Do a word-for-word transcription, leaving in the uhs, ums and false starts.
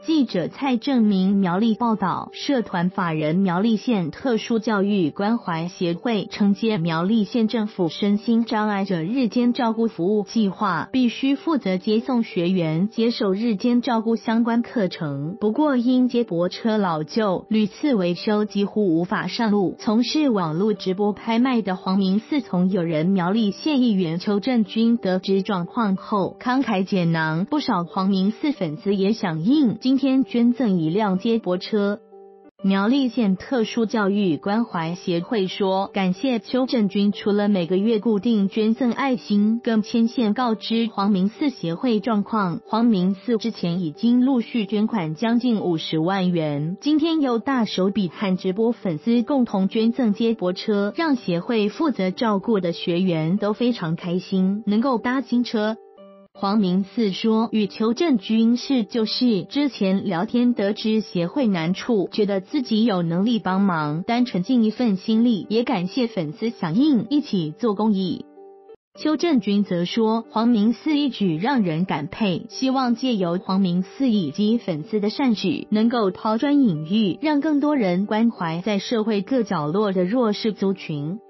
记者蔡正明苗栗报道，社团法人苗栗县特殊教育关怀协会承接苗栗县政府身心障碍者日间照顾服务计划，必须负责接送学员接受日间照顾相关课程。不过因接驳车老旧，屡次维修，几乎无法上路。从事网络直播拍卖的黄明四从友人苗栗县议员邱正军得知状况后，慷慨解囊，不少黄明四粉丝也响应，今天捐赠一辆接驳车。苗栗县特殊教育关怀协会说，感谢邱正军除了每个月固定捐赠爱心，更牵线告知黄明四协会状况。黄明四之前已经陆续捐款将近五十万元，今天又大手笔和直播粉丝共同捐赠接驳车，让协会负责照顾的学员都非常开心，能够搭新车。黄明四说，与邱正军是就是之前聊天得知协会难处，觉得自己有能力帮忙，单纯尽一份心力，也感谢粉丝响应，一起做公益。邱正军则说，黄明四一举让人感佩，希望借由黄明四以及粉丝的善举，能够抛砖引玉，让更多人关怀在社会各角落的弱势族群。